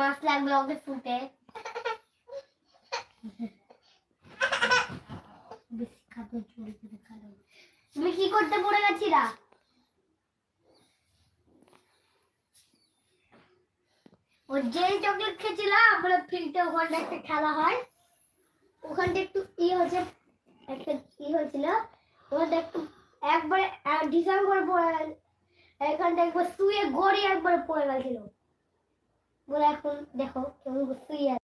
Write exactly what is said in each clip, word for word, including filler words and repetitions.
মাস লাগবে ওকে ফুটে। বেশি খাবে চুরি করে খাবে। তুমি কি করতে পড়ে গেছিলা? ও যে চকলেট খেয়েছিল আমরা ফিল্টে ওখানে একটা খেলা হয়, ওখানটা একটু ই হয়েছে, একটা ই হয়েছিল ওখানটা একটু একবারে ডিজাইন করে পড়ে গেল, এখানটা একবার শুয়ে গড়ি একবার পড়ে গেছিল বলে এখন দেখো কেমন শুয়ে আছে।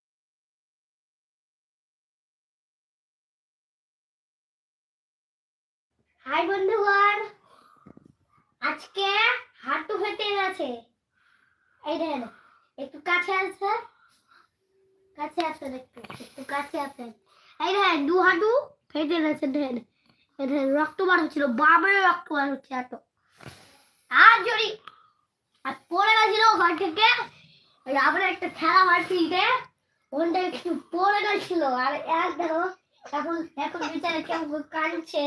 হাই বন্ধুগণ, আজকে হাঁটু ফেটে গেছে, এই দেখেন একটু কাছে আছে, কাছে আসেন, একটু একটু কাছে আসেন, এই দেখেন দু হাঁটু ফেটে গেছে, দেখেন দেখেন রক্ত বার হচ্ছিল, বাবারে রক্ত বার হচ্ছে এত, আর জড়ি আর পড়ে গেছিল ওখান থেকে। আবার একটা খেলা হয় ফিল্ডে, ওখানটা একটু পড়ে গেছিল, আর এক দেখো এখন এখন বিচারে কেমন কাঁদছে।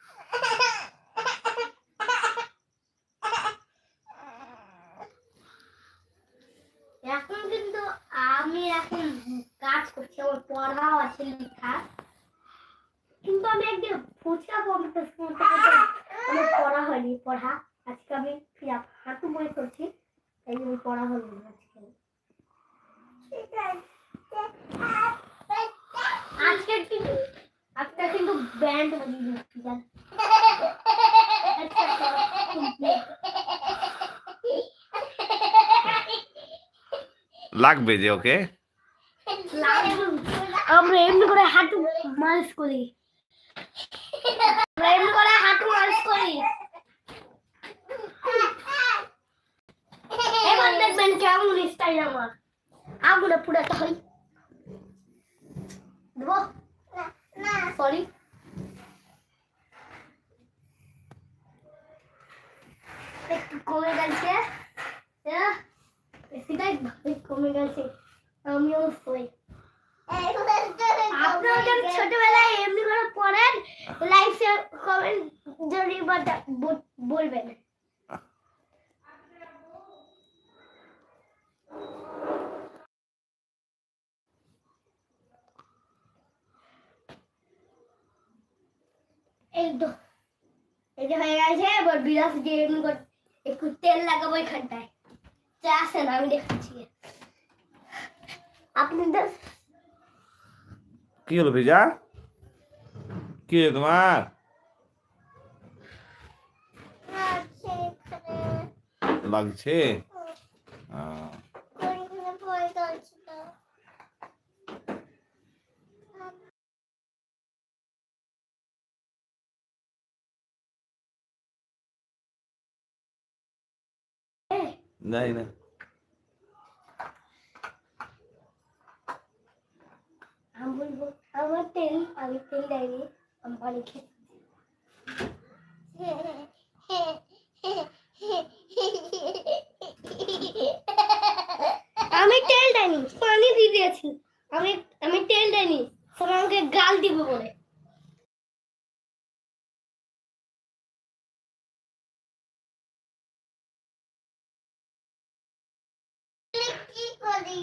এখন কিন্তু আমি এখন কাজ করছি, আমার পড়াও আছে লেখা, কিন্তু আমি একদিন ফুচকা কম্পিটিশন করতে আমার পড়া হয়নি, পড়া আজকে আমি হাঁটু বই করছি, তাই আমি পড়া হয়নি আজকে। আজকে কিন্তু আজকে কিন্তু ব্যান্ড বাজিয়ে দিচ্ছি জান। লাগবে যে ওকে আমরা এমনি করে হাঁটু মালিশ করি, আমরা এমনি করে হাঁটু মালিশ করি, এবার দেখবেন কেমন স্টাইল আমার আগুনে পুরাতে হয়। দেবো না সরি, একটু কমে গেছে, সেটাই কমে গেছে, আমিও সই। আপনারা যদি ছোটবেলায় এমনি করে পড়েন, লাইক শেয়ার কমেন্ট যদি বলবেন। এই তো এই যে হয়ে গেছে, এবার বিরাস দিয়ে এমনি করে একটু তেল লাগাবো এখানটায়, চা আসে না আমি দেখাচ্ছি আপনাদের। কি হলো ভিজা, কি হলো তোমার? লাগছে নাই না, আমি বলবো আমার তেল, আমি তেল দেয়নি, আমি পানি খেয়ে আমি তেল দেয়নি, পানি দিয়ে দিয়েছি, আমি আমি তেল দেয়নি, সব আমাকে গাল দিব বলে। কি করি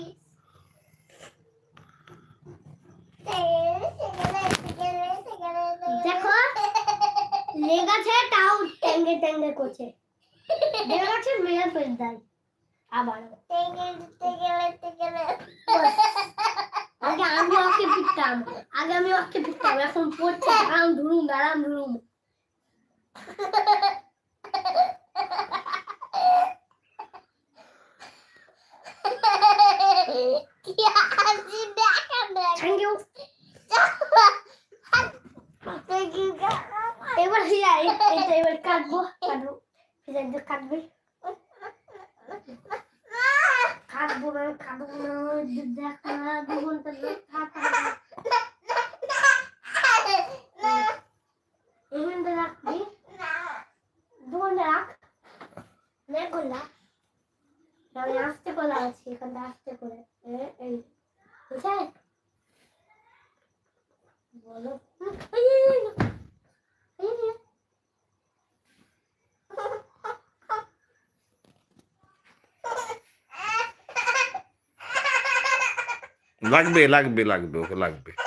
দেখো লেগাছে তাও টেঙ্গে টেঙ্গে করছে, লেগাছে মেরে ফেলে দেয় আবার টেঙ্গে টেঙ্গে টেঙ্গে। আগে আমি ওকে পিটতাম, আগে আমি ওকে পিটতাম, এখন পড়ছে আরাম ধরুম আরাম ধরুম। এবার এবার কাটবো কাটবো কাটবে কাটবো না কাটবো না দেখ না দু ঘন্টা এখানটা রাখবি, দু ঘন্টা রাখ নে করলা, আমি আস্তে করে আছি এখানটা আস্তে করে এই বুঝে বলো। লাগবে লাগবে লাগবে ওকে লাগবে